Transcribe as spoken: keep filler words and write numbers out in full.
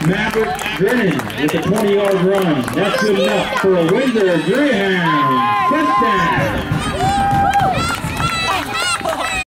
Maverick Drennan with a twenty yard run. That's good enough for a Windsor Greyhound touchdown.